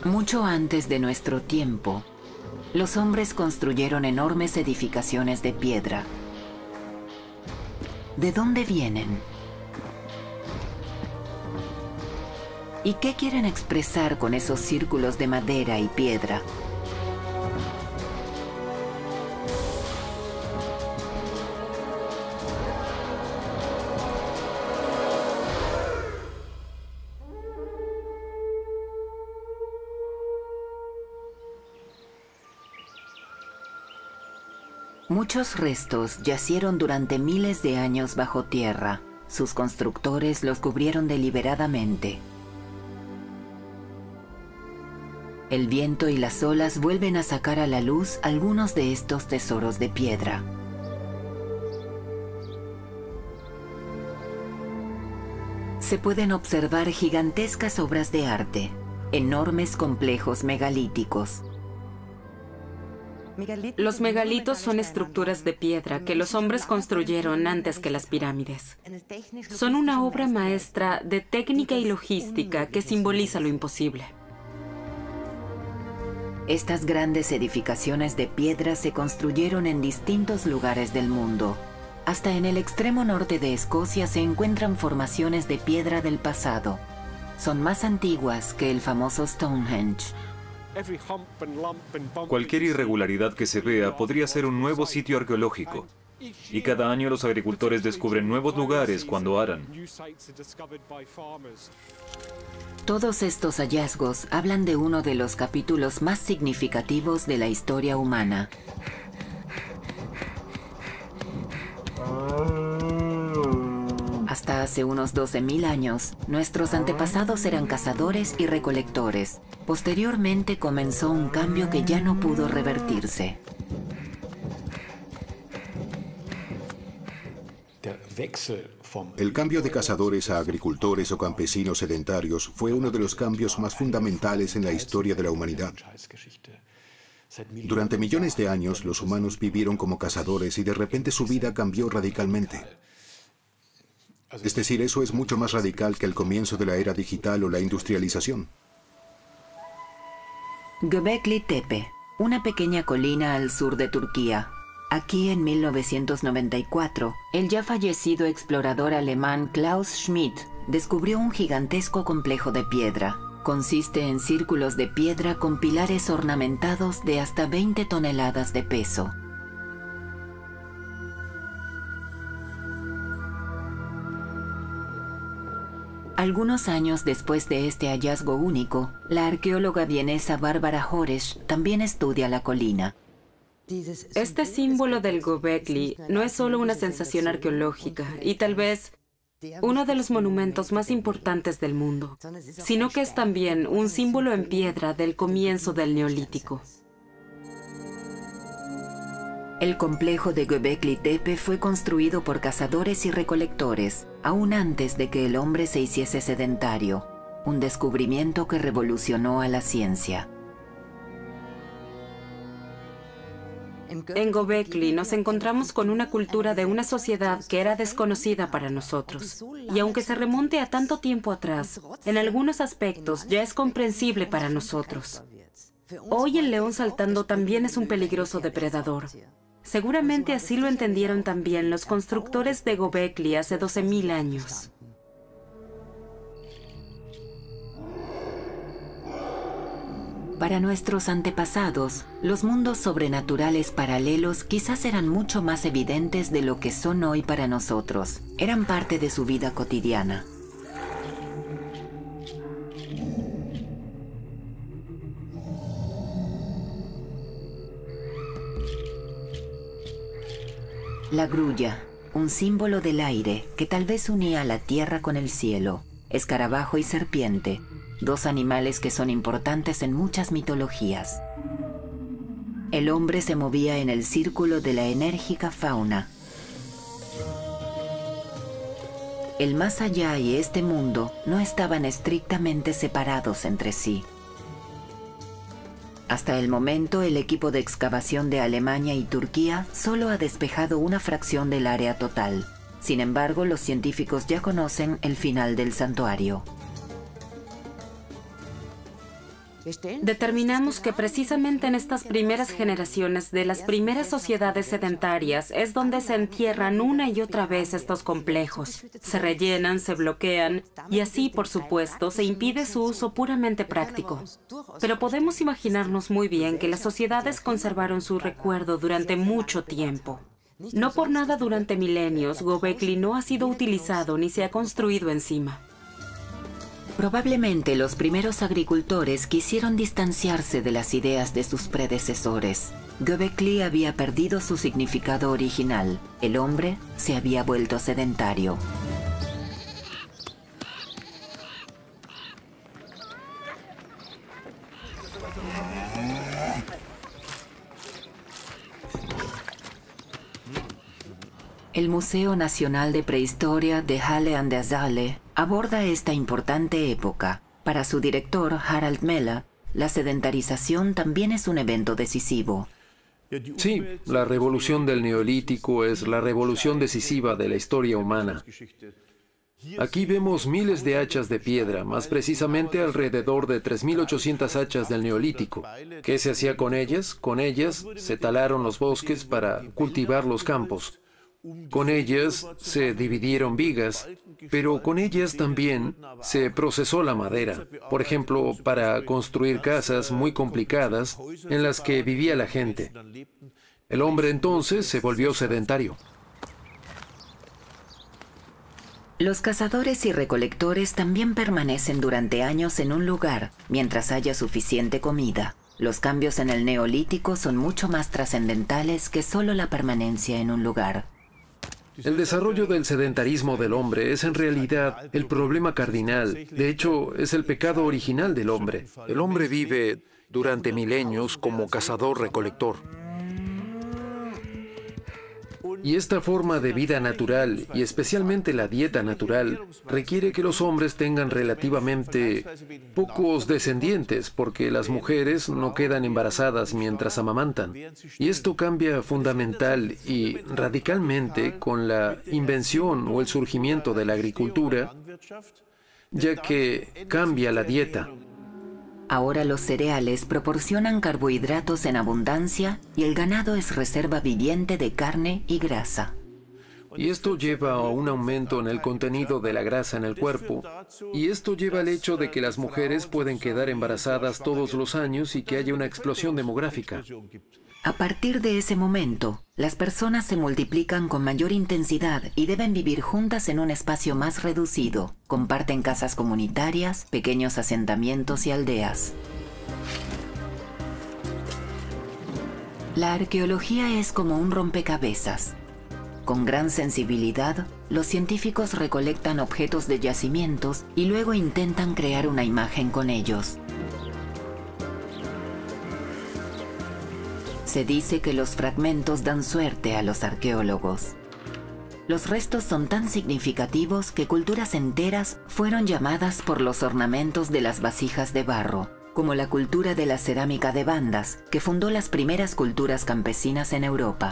Mucho antes de nuestro tiempo, los hombres construyeron enormes edificaciones de piedra. ¿De dónde vienen? ¿Y qué quieren expresar con esos círculos de madera y piedra? Muchos restos yacieron durante miles de años bajo tierra. Sus constructores los cubrieron deliberadamente. El viento y las olas vuelven a sacar a la luz algunos de estos tesoros de piedra. Se pueden observar gigantescas obras de arte, enormes complejos megalíticos. Los megalitos son estructuras de piedra que los hombres construyeron antes que las pirámides. Son una obra maestra de técnica y logística que simboliza lo imposible. Estas grandes edificaciones de piedra se construyeron en distintos lugares del mundo. Hasta en el extremo norte de Escocia se encuentran formaciones de piedra del pasado. Son más antiguas que el famoso Stonehenge. Cualquier irregularidad que se vea podría ser un nuevo sitio arqueológico. Y cada año los agricultores descubren nuevos lugares cuando aran. Todos estos hallazgos hablan de uno de los capítulos más significativos de la historia humana. Hasta hace unos 12.000 años, nuestros antepasados eran cazadores y recolectores. Posteriormente comenzó un cambio que ya no pudo revertirse. El cambio de cazadores a agricultores o campesinos sedentarios fue uno de los cambios más fundamentales en la historia de la humanidad. Durante millones de años, los humanos vivieron como cazadores y de repente su vida cambió radicalmente. Es decir, eso es mucho más radical que el comienzo de la era digital o la industrialización. Göbekli Tepe, una pequeña colina al sur de Turquía. Aquí en 1994, el ya fallecido explorador alemán Klaus Schmidt descubrió un gigantesco complejo de piedra. Consiste en círculos de piedra con pilares ornamentados de hasta 20 toneladas de peso. Algunos años después de este hallazgo único, la arqueóloga vienesa Bárbara Horesch también estudia la colina. Este símbolo del Göbekli no es solo una sensación arqueológica y tal vez uno de los monumentos más importantes del mundo, sino que es también un símbolo en piedra del comienzo del Neolítico. El complejo de Göbekli Tepe fue construido por cazadores y recolectores, aún antes de que el hombre se hiciese sedentario, un descubrimiento que revolucionó a la ciencia. En Göbekli nos encontramos con una cultura de una sociedad que era desconocida para nosotros. Y aunque se remonte a tanto tiempo atrás, en algunos aspectos ya es comprensible para nosotros. Hoy el león saltando también es un peligroso depredador. Seguramente así lo entendieron también los constructores de Göbekli hace 12.000 años. Para nuestros antepasados, los mundos sobrenaturales paralelos quizás eran mucho más evidentes de lo que son hoy para nosotros. Eran parte de su vida cotidiana. La grulla, un símbolo del aire que tal vez unía la tierra con el cielo. Escarabajo y serpiente, dos animales que son importantes en muchas mitologías. El hombre se movía en el círculo de la enérgica fauna. El más allá y este mundo no estaban estrictamente separados entre sí. Hasta el momento, el equipo de excavación de Alemania y Turquía solo ha despejado una fracción del área total. Sin embargo, los científicos ya conocen el final del santuario. Determinamos que precisamente en estas primeras generaciones de las primeras sociedades sedentarias es donde se entierran una y otra vez estos complejos. Se rellenan, se bloquean y así, por supuesto, se impide su uso puramente práctico. Pero podemos imaginarnos muy bien que las sociedades conservaron su recuerdo durante mucho tiempo. No por nada durante milenios, Göbekli no ha sido utilizado ni se ha construido encima. Probablemente los primeros agricultores quisieron distanciarse de las ideas de sus predecesores. Göbekli había perdido su significado original. El hombre se había vuelto sedentario. El Museo Nacional de Prehistoria de Halle an der Saale aborda esta importante época. Para su director, Harald Meller, la sedentarización también es un evento decisivo. Sí, la revolución del Neolítico es la revolución decisiva de la historia humana. Aquí vemos miles de hachas de piedra, más precisamente alrededor de 3.800 hachas del Neolítico. ¿Qué se hacía con ellas? Con ellas se talaron los bosques para cultivar los campos. Con ellas se dividieron vigas, pero con ellas también se procesó la madera, por ejemplo, para construir casas muy complicadas en las que vivía la gente. El hombre entonces se volvió sedentario. Los cazadores y recolectores también permanecen durante años en un lugar mientras haya suficiente comida. Los cambios en el Neolítico son mucho más trascendentales que solo la permanencia en un lugar. El desarrollo del sedentarismo del hombre es en realidad el problema cardinal. De hecho, es el pecado original del hombre. El hombre vive durante milenios como cazador-recolector. Y esta forma de vida natural, y especialmente la dieta natural, requiere que los hombres tengan relativamente pocos descendientes, porque las mujeres no quedan embarazadas mientras amamantan. Y esto cambia fundamental y radicalmente con la invención o el surgimiento de la agricultura, ya que cambia la dieta. Ahora los cereales proporcionan carbohidratos en abundancia y el ganado es reserva viviente de carne y grasa. Y esto lleva a un aumento en el contenido de la grasa en el cuerpo. Y esto lleva al hecho de que las mujeres pueden quedar embarazadas todos los años y que haya una explosión demográfica. A partir de ese momento, las personas se multiplican con mayor intensidad y deben vivir juntas en un espacio más reducido. Comparten casas comunitarias, pequeños asentamientos y aldeas. La arqueología es como un rompecabezas. Con gran sensibilidad, los científicos recolectan objetos de yacimientos y luego intentan crear una imagen con ellos. Se dice que los fragmentos dan suerte a los arqueólogos. Los restos son tan significativos que culturas enteras fueron llamadas por los ornamentos de las vasijas de barro, como la cultura de la cerámica de bandas, que fundó las primeras culturas campesinas en Europa.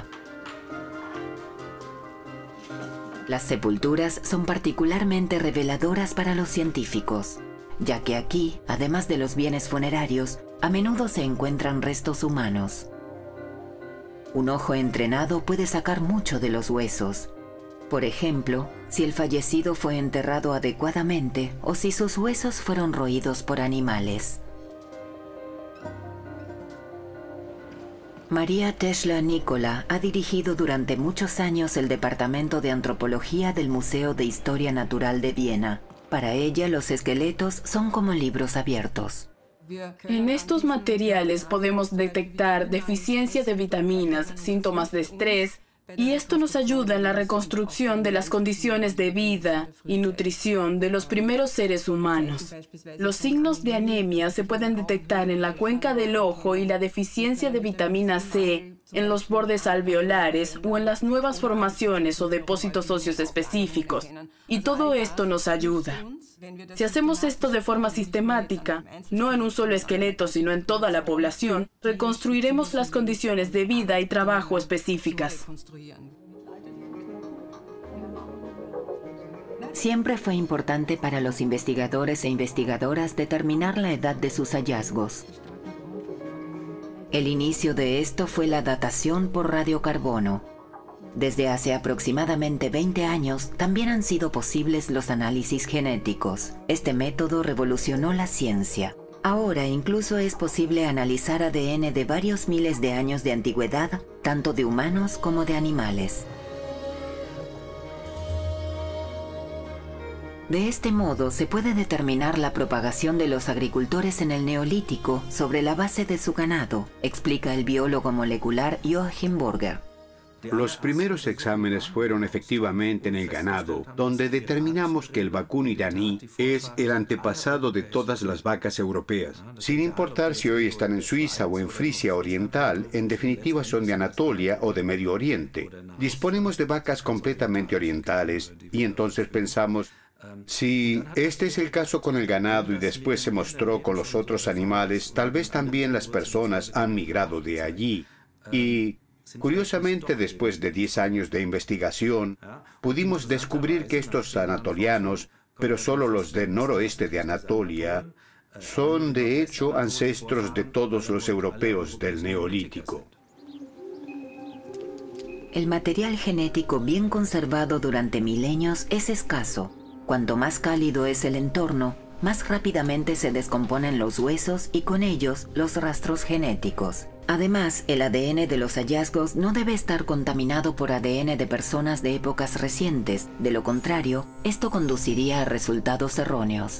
Las sepulturas son particularmente reveladoras para los científicos, ya que aquí, además de los bienes funerarios, a menudo se encuentran restos humanos. Un ojo entrenado puede sacar mucho de los huesos. Por ejemplo, si el fallecido fue enterrado adecuadamente o si sus huesos fueron roídos por animales. María Teschler-Nicola ha dirigido durante muchos años el Departamento de Antropología del Museo de Historia Natural de Viena. Para ella, los esqueletos son como libros abiertos. En estos materiales podemos detectar deficiencia de vitaminas, síntomas de estrés, y esto nos ayuda en la reconstrucción de las condiciones de vida y nutrición de los primeros seres humanos. Los signos de anemia se pueden detectar en la cuenca del ojo y la deficiencia de vitamina C en los bordes alveolares o en las nuevas formaciones o depósitos óseos específicos. Y todo esto nos ayuda. Si hacemos esto de forma sistemática, no en un solo esqueleto, sino en toda la población, reconstruiremos las condiciones de vida y trabajo específicas. Siempre fue importante para los investigadores e investigadoras determinar la edad de sus hallazgos. El inicio de esto fue la datación por radiocarbono. Desde hace aproximadamente 20 años también han sido posibles los análisis genéticos. Este método revolucionó la ciencia. Ahora incluso es posible analizar ADN de varios miles de años de antigüedad, tanto de humanos como de animales. De este modo se puede determinar la propagación de los agricultores en el Neolítico sobre la base de su ganado, explica el biólogo molecular Joachim Burger. Los primeros exámenes fueron efectivamente en el ganado, donde determinamos que el vacuno iraní es el antepasado de todas las vacas europeas. Sin importar si hoy están en Suiza o en Frisia Oriental, en definitiva son de Anatolia o de Medio Oriente. Disponemos de vacas completamente orientales y entonces pensamos, si este es el caso con el ganado y después se mostró con los otros animales, tal vez también las personas han migrado de allí. Y curiosamente, después de 10 años de investigación, pudimos descubrir que estos anatolianos, pero solo los del noroeste de Anatolia, son de hecho ancestros de todos los europeos del Neolítico. El material genético bien conservado durante milenios es escaso. Cuanto más cálido es el entorno, más rápidamente se descomponen los huesos y con ellos los rastros genéticos. Además, el ADN de los hallazgos no debe estar contaminado por ADN de personas de épocas recientes. De lo contrario, esto conduciría a resultados erróneos.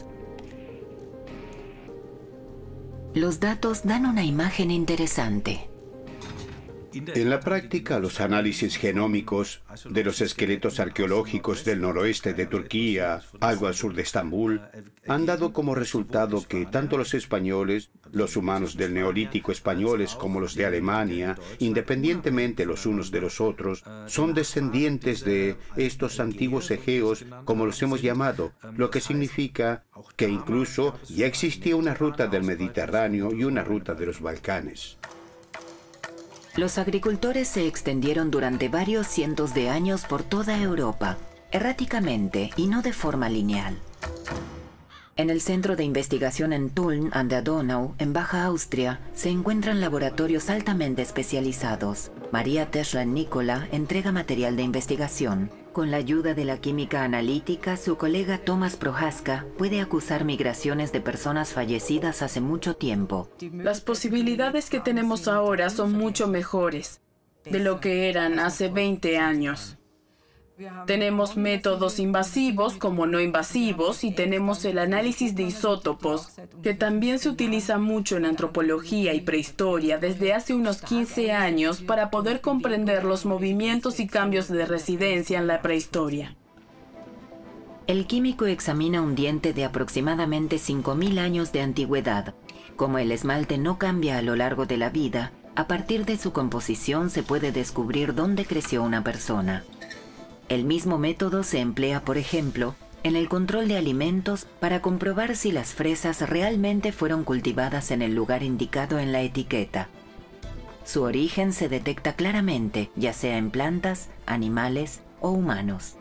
Los datos dan una imagen interesante. En la práctica, los análisis genómicos de los esqueletos arqueológicos del noroeste de Turquía, algo al sur de Estambul, han dado como resultado que tanto los españoles, los humanos del Neolítico españoles como los de Alemania, independientemente los unos de los otros, son descendientes de estos antiguos egeos, como los hemos llamado, lo que significa que incluso ya existía una ruta del Mediterráneo y una ruta de los Balcanes. Los agricultores se extendieron durante varios cientos de años por toda Europa, erráticamente y no de forma lineal. En el Centro de Investigación en Tulln an der Donau, en Baja Austria, se encuentran laboratorios altamente especializados. María Tesla-Nicola entrega material de investigación. Con la ayuda de la química analítica, su colega Tomás Prohaska puede acusar migraciones de personas fallecidas hace mucho tiempo. Las posibilidades que tenemos ahora son mucho mejores de lo que eran hace 20 años. Tenemos métodos invasivos como no invasivos y tenemos el análisis de isótopos, que también se utiliza mucho en antropología y prehistoria desde hace unos 15 años para poder comprender los movimientos y cambios de residencia en la prehistoria. El químico examina un diente de aproximadamente 5.000 años de antigüedad. Como el esmalte no cambia a lo largo de la vida, a partir de su composición se puede descubrir dónde creció una persona. El mismo método se emplea, por ejemplo, en el control de alimentos para comprobar si las fresas realmente fueron cultivadas en el lugar indicado en la etiqueta. Su origen se detecta claramente, ya sea en plantas, animales o humanos.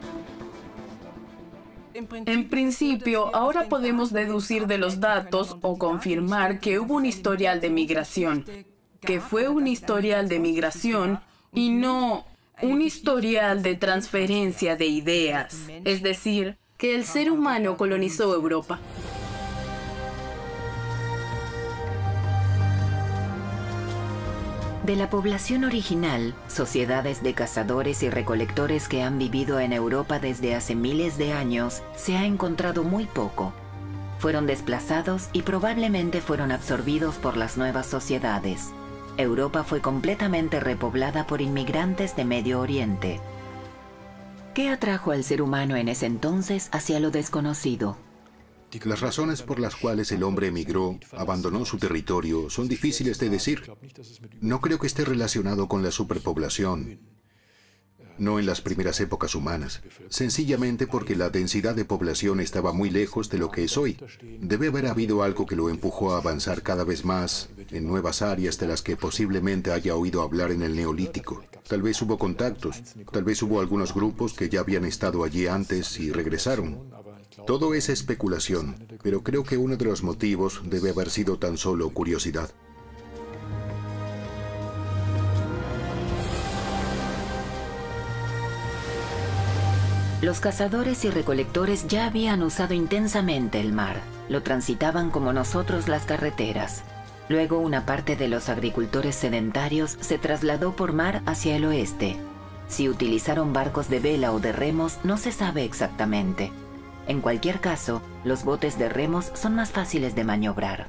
En principio, ahora podemos deducir de los datos o confirmar que hubo un historial de migración, que fue un historial de migración y no un historial de transferencia de ideas, es decir, que el ser humano colonizó Europa. De la población original, sociedades de cazadores y recolectores que han vivido en Europa desde hace miles de años, se ha encontrado muy poco. Fueron desplazados y probablemente fueron absorbidos por las nuevas sociedades. Europa fue completamente repoblada por inmigrantes de Medio Oriente. ¿Qué atrajo al ser humano en ese entonces hacia lo desconocido? Las razones por las cuales el hombre emigró, abandonó su territorio, son difíciles de decir. No creo que esté relacionado con la superpoblación, no en las primeras épocas humanas, sencillamente porque la densidad de población estaba muy lejos de lo que es hoy. Debe haber habido algo que lo empujó a avanzar cada vez más en nuevas áreas de las que posiblemente haya oído hablar en el Neolítico. Tal vez hubo contactos, tal vez hubo algunos grupos que ya habían estado allí antes y regresaron. Todo es especulación, pero creo que uno de los motivos debe haber sido tan solo curiosidad. Los cazadores y recolectores ya habían usado intensamente el mar. Lo transitaban como nosotros las carreteras. Luego una parte de los agricultores sedentarios se trasladó por mar hacia el oeste. Si utilizaron barcos de vela o de remos no se sabe exactamente. En cualquier caso, los botes de remos son más fáciles de maniobrar.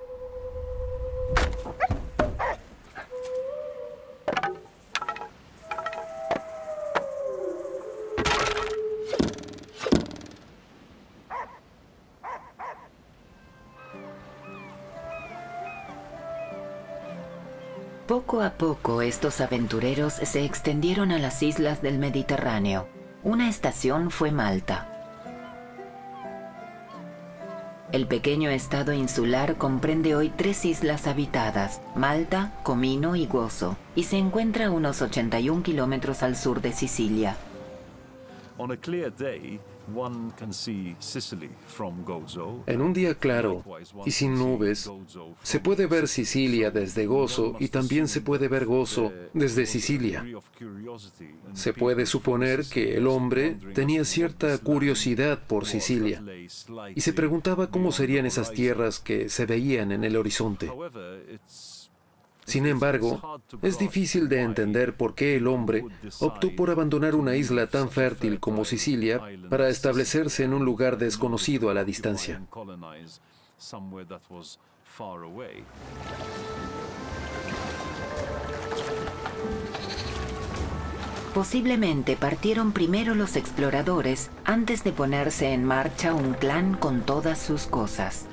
Poco a poco, estos aventureros se extendieron a las islas del Mediterráneo. Una estación fue Malta. El pequeño estado insular comprende hoy 3 islas habitadas, Malta, Comino y Gozo, y se encuentra a unos 81 kilómetros al sur de Sicilia. En un día claro y sin nubes, se puede ver Sicilia desde Gozo y también se puede ver Gozo desde Sicilia. Se puede suponer que el hombre tenía cierta curiosidad por Sicilia y se preguntaba cómo serían esas tierras que se veían en el horizonte. Sin embargo, es difícil de entender por qué el hombre optó por abandonar una isla tan fértil como Sicilia para establecerse en un lugar desconocido a la distancia. Posiblemente partieron primero los exploradores antes de ponerse en marcha un clan con todas sus cosas.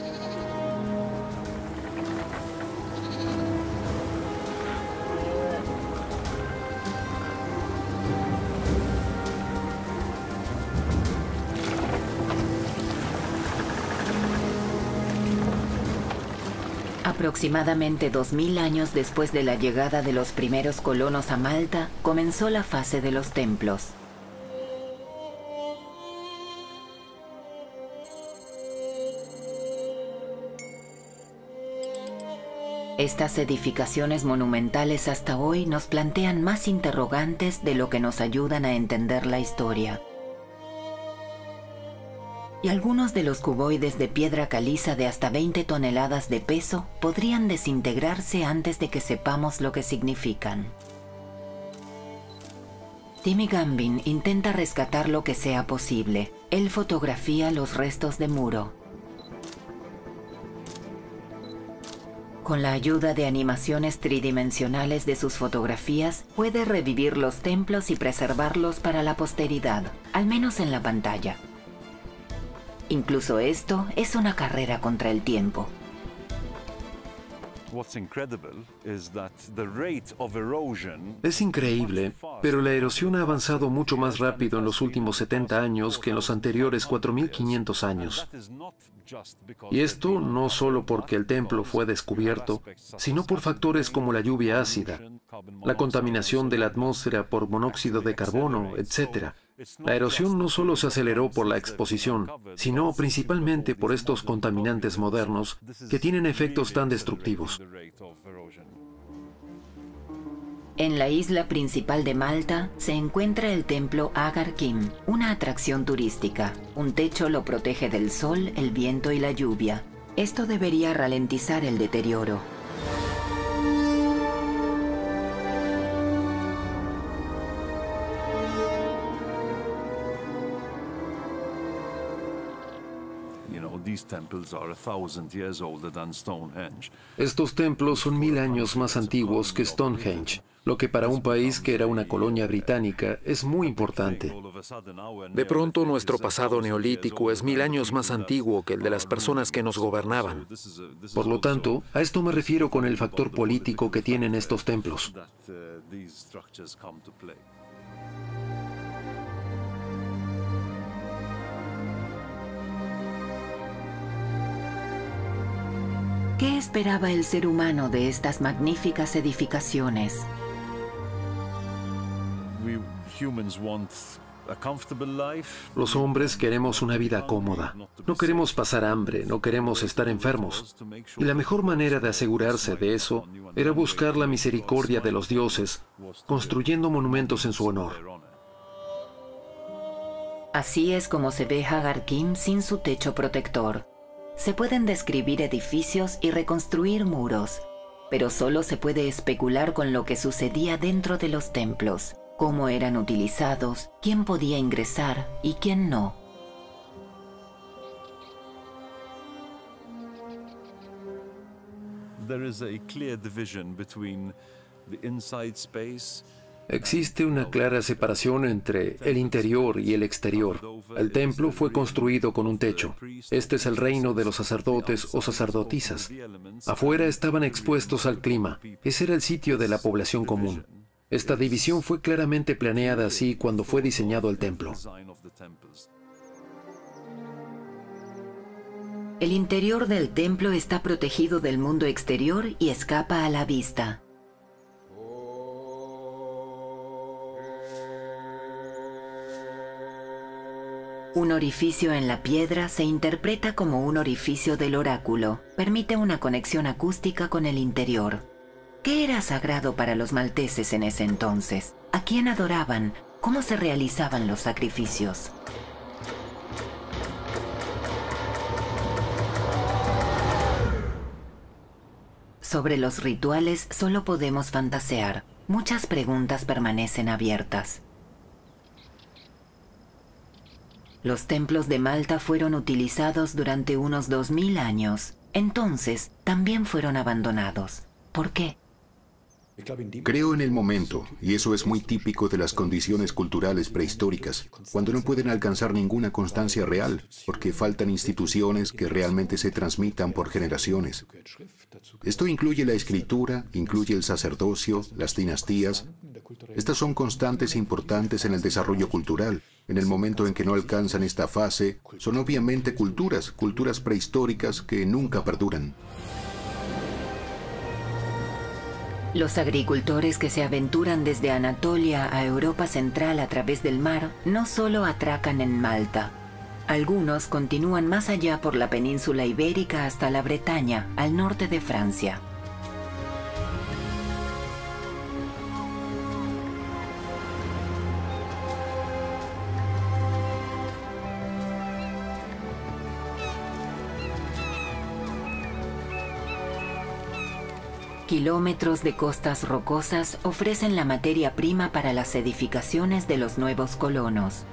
Aproximadamente 2000 años después de la llegada de los primeros colonos a Malta, comenzó la fase de los templos. Estas edificaciones monumentales hasta hoy nos plantean más interrogantes de lo que nos ayudan a entender la historia. Y algunos de los cuboides de piedra caliza de hasta 20 toneladas de peso podrían desintegrarse antes de que sepamos lo que significan. Timmy Gambin intenta rescatar lo que sea posible. Él fotografía los restos de muro. Con la ayuda de animaciones tridimensionales de sus fotografías, puede revivir los templos y preservarlos para la posteridad, al menos en la pantalla. Incluso esto es una carrera contra el tiempo. Es increíble, pero la erosión ha avanzado mucho más rápido en los últimos 70 años que en los anteriores 4.500 años. Y esto no solo porque el templo fue descubierto, sino por factores como la lluvia ácida, la contaminación de la atmósfera por monóxido de carbono, etc. La erosión no solo se aceleró por la exposición, sino principalmente por estos contaminantes modernos que tienen efectos tan destructivos. En la isla principal de Malta se encuentra el templo Agar Kim, una atracción turística. Un techo lo protege del sol, el viento y la lluvia. Esto debería ralentizar el deterioro. Estos templos son 1000 años más antiguos que Stonehenge, lo que para un país que era una colonia británica es muy importante. De pronto nuestro pasado neolítico es 1000 años más antiguo que el de las personas que nos gobernaban. Por lo tanto, a esto me refiero con el factor político que tienen estos templos. ¿Qué esperaba el ser humano de estas magníficas edificaciones? Los hombres queremos una vida cómoda. No queremos pasar hambre, no queremos estar enfermos. Y la mejor manera de asegurarse de eso era buscar la misericordia de los dioses, construyendo monumentos en su honor. Así es como se ve Hagar Kim sin su techo protector. Se pueden describir edificios y reconstruir muros, pero solo se puede especular con lo que sucedía dentro de los templos, cómo eran utilizados, quién podía ingresar y quién no. Existe una clara separación entre el interior y el exterior. El templo fue construido con un techo. Este es el reino de los sacerdotes o sacerdotisas. Afuera estaban expuestos al clima. Ese era el sitio de la población común. Esta división fue claramente planeada así cuando fue diseñado el templo. El interior del templo está protegido del mundo exterior y escapa a la vista. Un orificio en la piedra se interpreta como un orificio del oráculo. Permite una conexión acústica con el interior. ¿Qué era sagrado para los malteses en ese entonces? ¿A quién adoraban? ¿Cómo se realizaban los sacrificios? Sobre los rituales solo podemos fantasear. Muchas preguntas permanecen abiertas. Los templos de Malta fueron utilizados durante unos 2000 años. Entonces, también fueron abandonados. ¿Por qué? Creo en el momento, y eso es muy típico de las condiciones culturales prehistóricas, cuando no pueden alcanzar ninguna constancia real, porque faltan instituciones que realmente se transmitan por generaciones. Esto incluye la escritura, incluye el sacerdocio, las dinastías. Estas son constantes importantes en el desarrollo cultural. En el momento en que no alcanzan esta fase, son obviamente culturas prehistóricas que nunca perduran. Los agricultores que se aventuran desde Anatolia a Europa Central a través del mar no solo atracan en Malta. Algunos continúan más allá por la península ibérica hasta la Bretaña, al norte de Francia. Kilómetros de costas rocosas ofrecen la materia prima para las edificaciones de los nuevos colonos.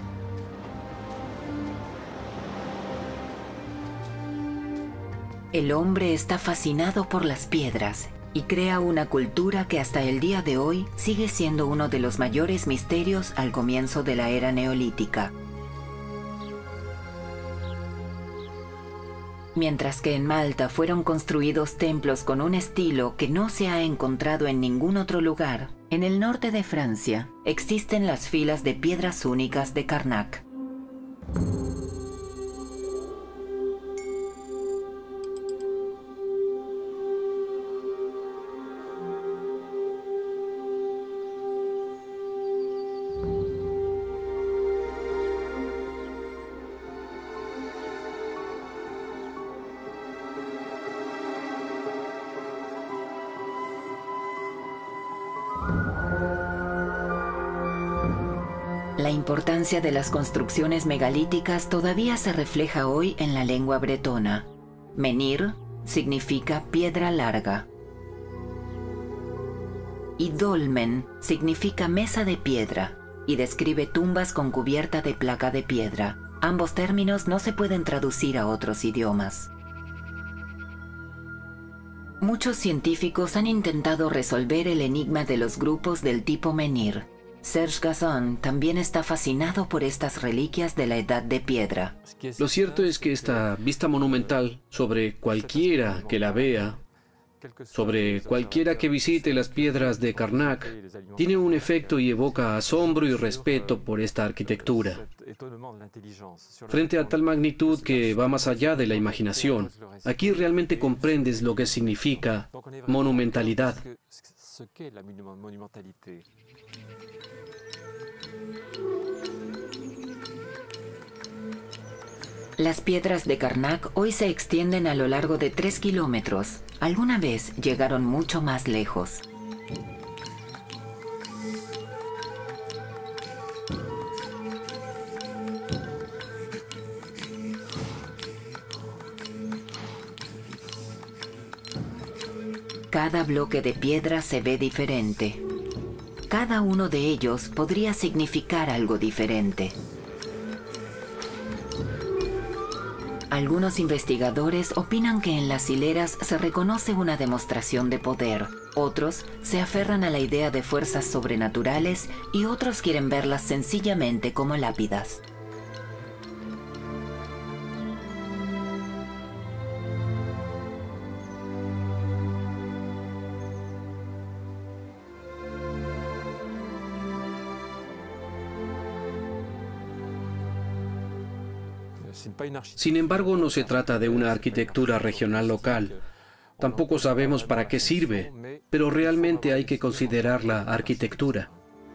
El hombre está fascinado por las piedras y crea una cultura que hasta el día de hoy sigue siendo uno de los mayores misterios al comienzo de la era neolítica. Mientras que en Malta fueron construidos templos con un estilo que no se ha encontrado en ningún otro lugar, en el norte de Francia existen las filas de piedras únicas de Karnak. La importancia de las construcciones megalíticas todavía se refleja hoy en la lengua bretona. Menhir significa piedra larga. Y dolmen significa mesa de piedra y describe tumbas con cubierta de placa de piedra. Ambos términos no se pueden traducir a otros idiomas. Muchos científicos han intentado resolver el enigma de los grupos del tipo menhir. Serge Gazon también está fascinado por estas reliquias de la Edad de Piedra. Lo cierto es que esta vista monumental, sobre cualquiera que la vea, sobre cualquiera que visite las piedras de Karnak, tiene un efecto y evoca asombro y respeto por esta arquitectura. Frente a tal magnitud que va más allá de la imaginación, aquí realmente comprendes lo que significa monumentalidad. Las piedras de Karnak hoy se extienden a lo largo de 3 kilómetros. Alguna vez llegaron mucho más lejos. Cada bloque de piedra se ve diferente. Cada uno de ellos podría significar algo diferente. Algunos investigadores opinan que en las hileras se reconoce una demostración de poder. Otros se aferran a la idea de fuerzas sobrenaturales y otros quieren verlas sencillamente como lápidas. Sin embargo, no se trata de una arquitectura regional local. Tampoco sabemos para qué sirve, pero realmente hay que considerarla arquitectura.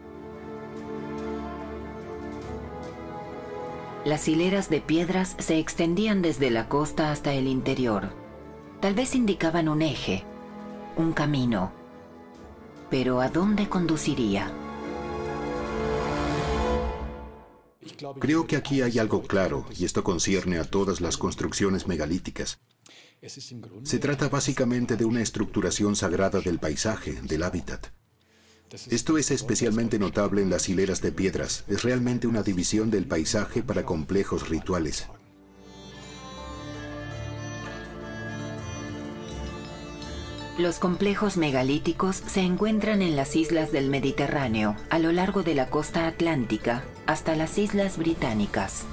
Las hileras de piedras se extendían desde la costa hasta el interior. Tal vez indicaban un eje, un camino. Pero ¿a dónde conduciría? Creo que aquí hay algo claro, y esto concierne a todas las construcciones megalíticas. Se trata básicamente de una estructuración sagrada del paisaje, del hábitat. Esto es especialmente notable en las hileras de piedras. Es realmente una división del paisaje para complejos rituales. Los complejos megalíticos se encuentran en las islas del Mediterráneo, a lo largo de la costa atlántica, hasta las islas británicas.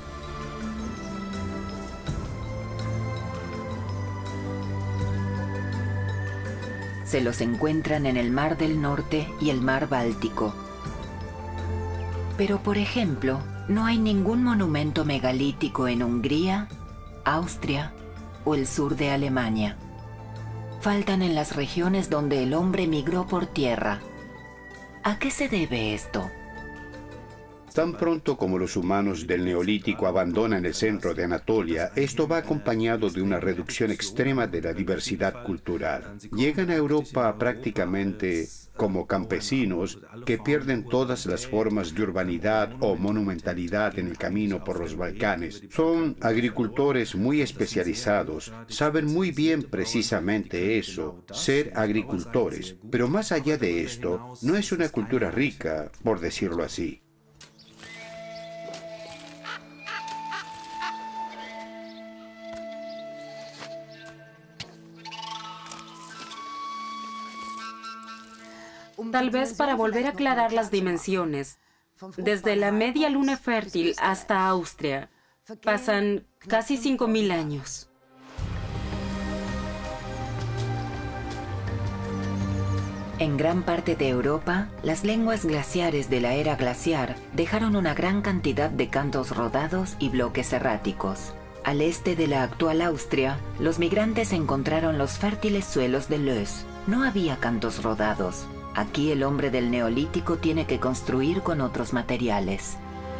Se los encuentran en el Mar del Norte y el Mar Báltico. Pero, por ejemplo, no hay ningún monumento megalítico en Hungría, Austria o el sur de Alemania. Faltan en las regiones donde el hombre migró por tierra. ¿A qué se debe esto? Tan pronto como los humanos del Neolítico abandonan el centro de Anatolia, esto va acompañado de una reducción extrema de la diversidad cultural. Llegan a Europa prácticamente como campesinos que pierden todas las formas de urbanidad o monumentalidad en el camino por los Balcanes. Son agricultores muy especializados, saben muy bien precisamente eso, ser agricultores. Pero más allá de esto, no es una cultura rica, por decirlo así. Tal vez para volver a aclarar las dimensiones. Desde la media luna fértil hasta Austria, pasan casi 5.000 años. En gran parte de Europa, las lenguas glaciares de la era glaciar dejaron una gran cantidad de cantos rodados y bloques erráticos. Al este de la actual Austria, los migrantes encontraron los fértiles suelos de Löss. No había cantos rodados. Aquí el hombre del Neolítico tiene que construir con otros materiales.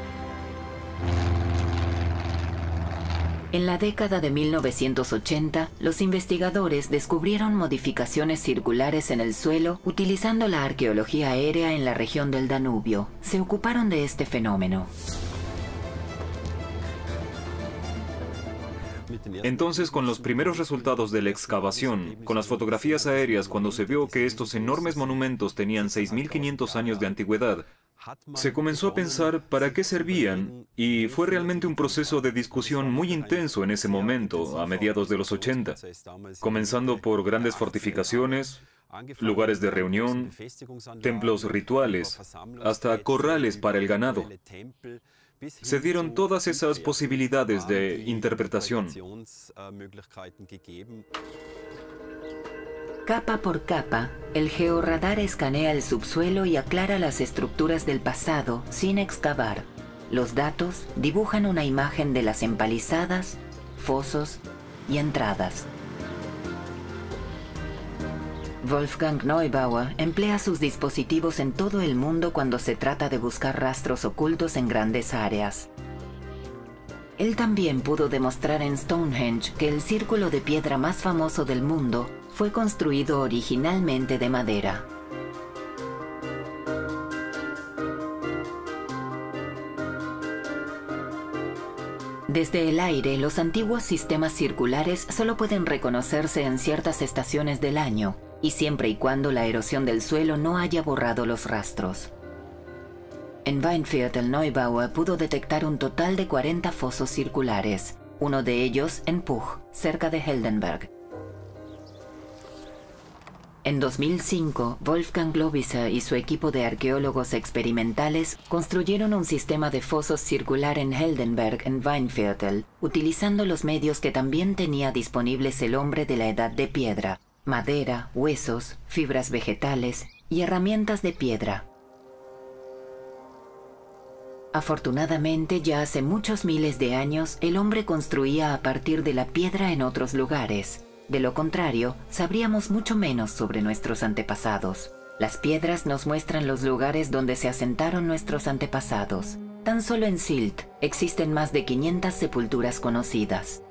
En la década de 1980, los investigadores descubrieron modificaciones circulares en el suelo utilizando la arqueología aérea en la región del Danubio. Se ocuparon de este fenómeno. Entonces, con los primeros resultados de la excavación, con las fotografías aéreas cuando se vio que estos enormes monumentos tenían 6.500 años de antigüedad, se comenzó a pensar para qué servían y fue realmente un proceso de discusión muy intenso en ese momento, a mediados de los 80, comenzando por grandes fortificaciones, lugares de reunión, templos rituales, hasta corrales para el ganado. Se dieron todas esas posibilidades de interpretación. Capa por capa, el georradar escanea el subsuelo y aclara las estructuras del pasado sin excavar. Los datos dibujan una imagen de las empalizadas, fosos y entradas. Wolfgang Neubauer emplea sus dispositivos en todo el mundo cuando se trata de buscar rastros ocultos en grandes áreas. Él también pudo demostrar en Stonehenge que el círculo de piedra más famoso del mundo fue construido originalmente de madera. Desde el aire, los antiguos sistemas circulares solo pueden reconocerse en ciertas estaciones del año, y siempre y cuando la erosión del suelo no haya borrado los rastros. En Weinviertel Neubauer pudo detectar un total de 40 fosos circulares, uno de ellos en Puch, cerca de Heldenberg. En 2005, Wolfgang Globisser y su equipo de arqueólogos experimentales construyeron un sistema de fosos circular en Heldenberg, en Weinviertel, utilizando los medios que también tenía disponibles el hombre de la Edad de Piedra: madera, huesos, fibras vegetales y herramientas de piedra. Afortunadamente, ya hace muchos miles de años, el hombre construía a partir de la piedra en otros lugares. De lo contrario, sabríamos mucho menos sobre nuestros antepasados. Las piedras nos muestran los lugares donde se asentaron nuestros antepasados. Tan solo en Sylt existen más de 500 sepulturas conocidas.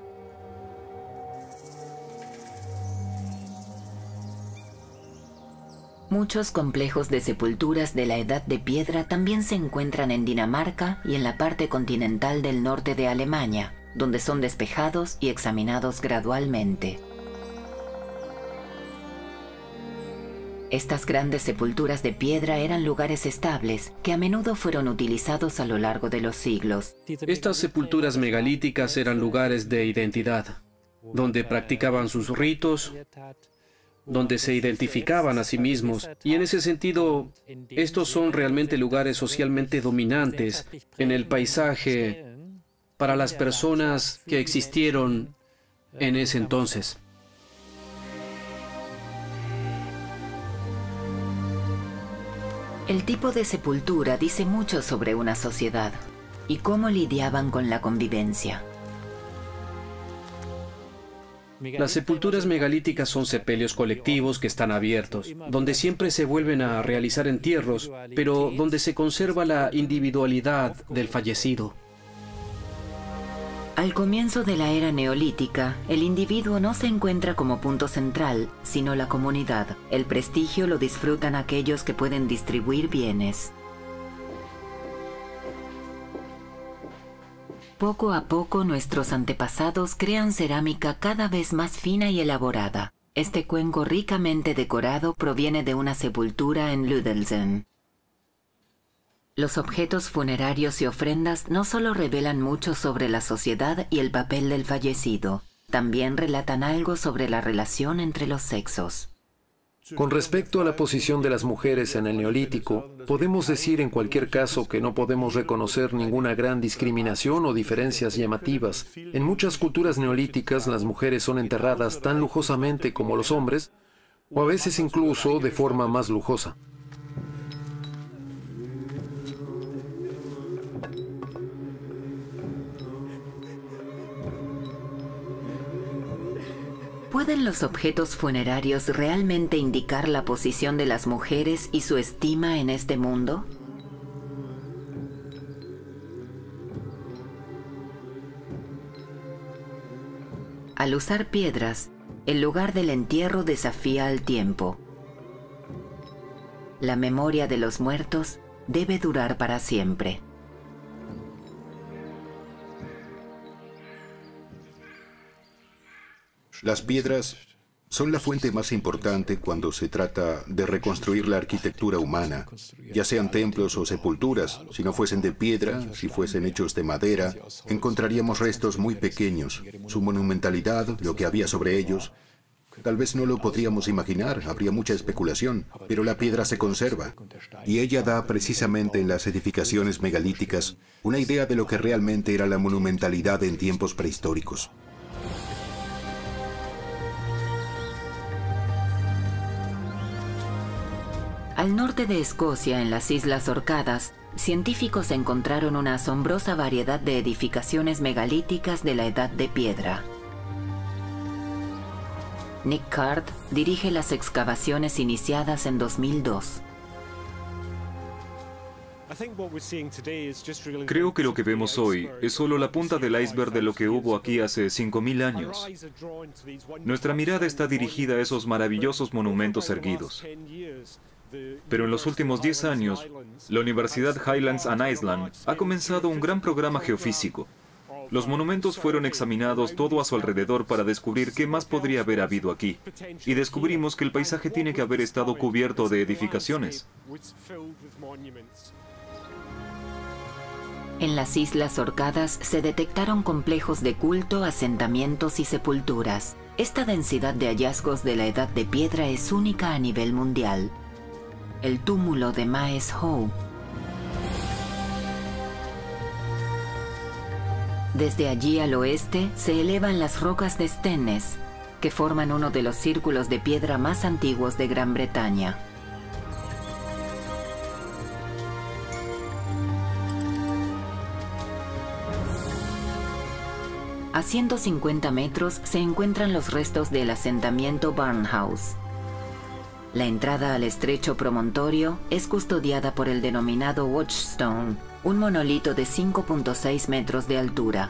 Muchos complejos de sepulturas de la Edad de Piedra también se encuentran en Dinamarca y en la parte continental del norte de Alemania, donde son despejados y examinados gradualmente. Estas grandes sepulturas de piedra eran lugares estables que a menudo fueron utilizados a lo largo de los siglos. Estas sepulturas megalíticas eran lugares de identidad, donde practicaban sus ritos, donde se identificaban a sí mismos, y en ese sentido, estos son realmente lugares socialmente dominantes en el paisaje para las personas que existieron en ese entonces. El tipo de sepultura dice mucho sobre una sociedad y cómo lidiaban con la convivencia. Las sepulturas megalíticas son sepelios colectivos que están abiertos, donde siempre se vuelven a realizar entierros, pero donde se conserva la individualidad del fallecido. Al comienzo de la era neolítica, el individuo no se encuentra como punto central, sino la comunidad. El prestigio lo disfrutan aquellos que pueden distribuir bienes. Poco a poco, nuestros antepasados crean cerámica cada vez más fina y elaborada. Este cuenco ricamente decorado proviene de una sepultura en Ludelsen. Los objetos funerarios y ofrendas no solo revelan mucho sobre la sociedad y el papel del fallecido, también relatan algo sobre la relación entre los sexos. Con respecto a la posición de las mujeres en el Neolítico, podemos decir en cualquier caso que no podemos reconocer ninguna gran discriminación o diferencias llamativas. En muchas culturas neolíticas, las mujeres son enterradas tan lujosamente como los hombres, o a veces incluso de forma más lujosa. ¿Pueden los objetos funerarios realmente indicar la posición de las mujeres y su estima en este mundo? Al usar piedras, el lugar del entierro desafía al tiempo. La memoria de los muertos debe durar para siempre. Las piedras son la fuente más importante cuando se trata de reconstruir la arquitectura humana, ya sean templos o sepulturas. Si no fuesen de piedra, si fuesen hechos de madera, encontraríamos restos muy pequeños. Su monumentalidad, lo que había sobre ellos, tal vez no lo podríamos imaginar, habría mucha especulación, pero la piedra se conserva. Y ella da precisamente en las edificaciones megalíticas una idea de lo que realmente era la monumentalidad en tiempos prehistóricos. Al norte de Escocia, en las Islas Orcadas, científicos encontraron una asombrosa variedad de edificaciones megalíticas de la Edad de Piedra. Nick Card dirige las excavaciones iniciadas en 2002. Creo que lo que vemos hoy es solo la punta del iceberg de lo que hubo aquí hace 5.000 años. Nuestra mirada está dirigida a esos maravillosos monumentos erguidos. Pero en los últimos 10 años, la Universidad Highlands and Islands ha comenzado un gran programa geofísico. Los monumentos fueron examinados todo a su alrededor para descubrir qué más podría haber habido aquí. Y descubrimos que el paisaje tiene que haber estado cubierto de edificaciones. En las Islas Orcadas se detectaron complejos de culto, asentamientos y sepulturas. Esta densidad de hallazgos de la Edad de Piedra es única a nivel mundial. El túmulo de Maes Howe. Desde allí al oeste se elevan las rocas de Stennes, que forman uno de los círculos de piedra más antiguos de Gran Bretaña. A 150 metros se encuentran los restos del asentamiento Barnhouse. La entrada al estrecho promontorio es custodiada por el denominado Watchstone, un monolito de 5.6 metros de altura.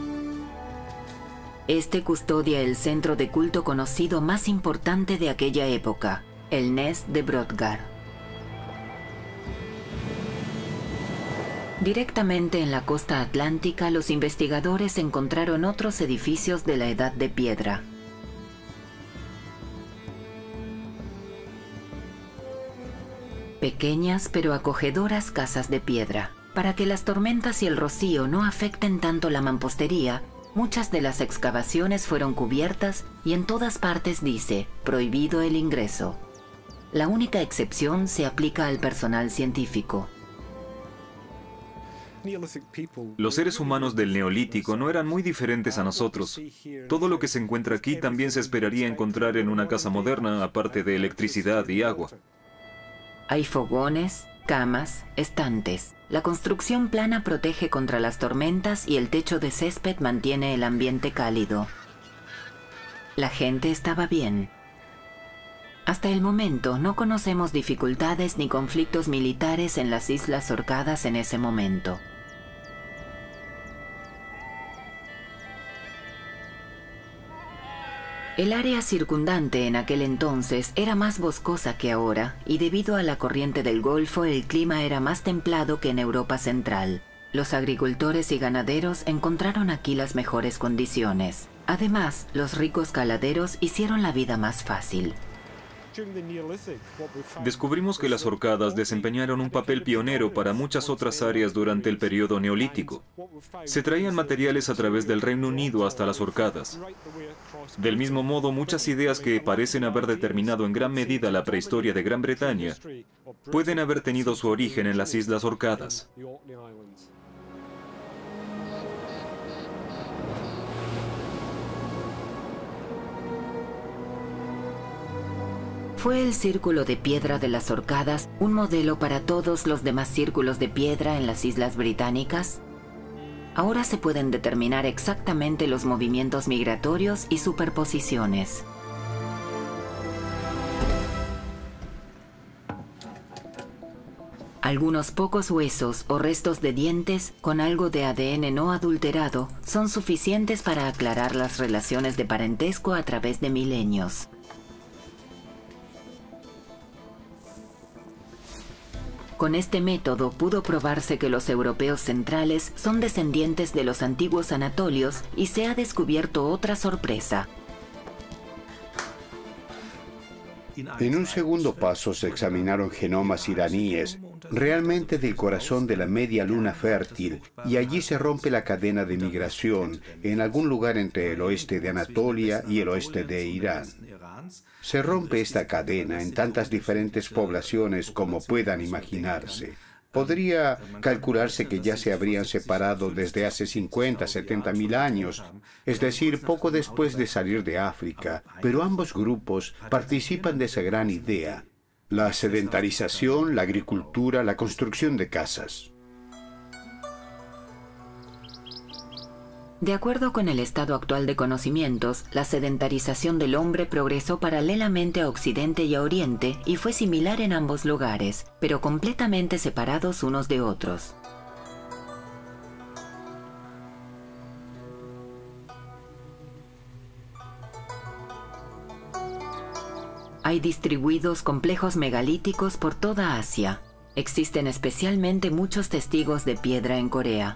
Este custodia el centro de culto conocido más importante de aquella época, el Ness de Brodgar. Directamente en la costa atlántica, los investigadores encontraron otros edificios de la Edad de Piedra. Pequeñas pero acogedoras casas de piedra. Para que las tormentas y el rocío no afecten tanto la mampostería, muchas de las excavaciones fueron cubiertas y en todas partes dice, prohibido el ingreso. La única excepción se aplica al personal científico. Los seres humanos del Neolítico no eran muy diferentes a nosotros. Todo lo que se encuentra aquí también se esperaría encontrar en una casa moderna, aparte de electricidad y agua. Hay fogones, camas, estantes. La construcción plana protege contra las tormentas y el techo de césped mantiene el ambiente cálido. La gente estaba bien. Hasta el momento no conocemos dificultades ni conflictos militares en las Islas Orcadas en ese momento. El área circundante en aquel entonces era más boscosa que ahora, y debido a la corriente del Golfo el clima era más templado que en Europa Central. Los agricultores y ganaderos encontraron aquí las mejores condiciones. Además, los ricos caladeros hicieron la vida más fácil. Descubrimos que las Orcadas desempeñaron un papel pionero para muchas otras áreas durante el periodo neolítico. Se traían materiales a través del Reino Unido hasta las Orcadas. Del mismo modo, muchas ideas que parecen haber determinado en gran medida la prehistoria de Gran Bretaña pueden haber tenido su origen en las Islas Orcadas. ¿Fue el círculo de piedra de las Orcadas un modelo para todos los demás círculos de piedra en las Islas Británicas? Ahora se pueden determinar exactamente los movimientos migratorios y superposiciones. Algunos pocos huesos o restos de dientes con algo de ADN no adulterado son suficientes para aclarar las relaciones de parentesco a través de milenios. Con este método pudo probarse que los europeos centrales son descendientes de los antiguos anatolios y se ha descubierto otra sorpresa. En un segundo paso se examinaron genomas iraníes, realmente del corazón de la media luna fértil, y allí se rompe la cadena de migración en algún lugar entre el oeste de Anatolia y el oeste de Irán. Se rompe esta cadena en tantas diferentes poblaciones como puedan imaginarse. Podría calcularse que ya se habrían separado desde hace 50, 70 mil años, es decir, poco después de salir de África, pero ambos grupos participan de esa gran idea: la sedentarización, la agricultura, la construcción de casas. De acuerdo con el estado actual de conocimientos, la sedentarización del hombre progresó paralelamente a Occidente y a Oriente y fue similar en ambos lugares, pero completamente separados unos de otros. Hay distribuidos complejos megalíticos por toda Asia. Existen especialmente muchos testigos de piedra en Corea.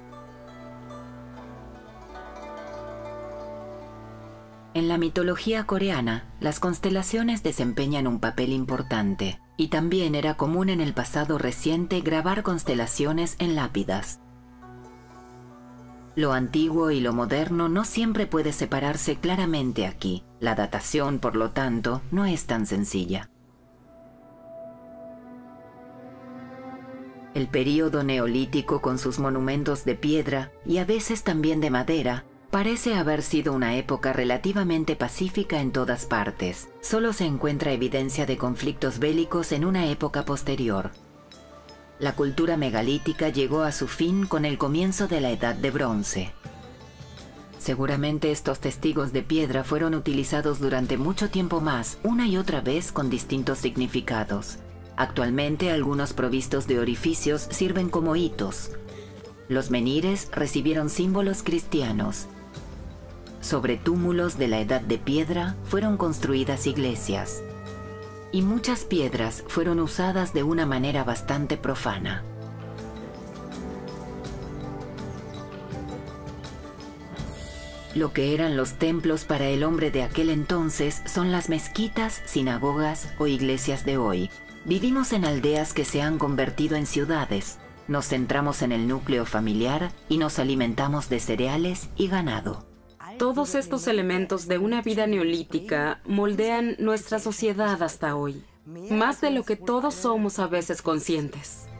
En la mitología coreana, las constelaciones desempeñan un papel importante, y también era común en el pasado reciente grabar constelaciones en lápidas. Lo antiguo y lo moderno no siempre puede separarse claramente aquí. La datación, por lo tanto, no es tan sencilla. El período neolítico, con sus monumentos de piedra y a veces también de madera, parece haber sido una época relativamente pacífica en todas partes. Solo se encuentra evidencia de conflictos bélicos en una época posterior. La cultura megalítica llegó a su fin con el comienzo de la Edad de Bronce. Seguramente estos testigos de piedra fueron utilizados durante mucho tiempo más, una y otra vez con distintos significados. Actualmente algunos provistos de orificios sirven como hitos. Los menhires recibieron símbolos cristianos. Sobre túmulos de la Edad de Piedra fueron construidas iglesias. Y muchas piedras fueron usadas de una manera bastante profana. Lo que eran los templos para el hombre de aquel entonces son las mezquitas, sinagogas o iglesias de hoy. Vivimos en aldeas que se han convertido en ciudades. Nos centramos en el núcleo familiar y nos alimentamos de cereales y ganado. Todos estos elementos de una vida neolítica moldean nuestra sociedad hasta hoy, más de lo que todos somos a veces conscientes.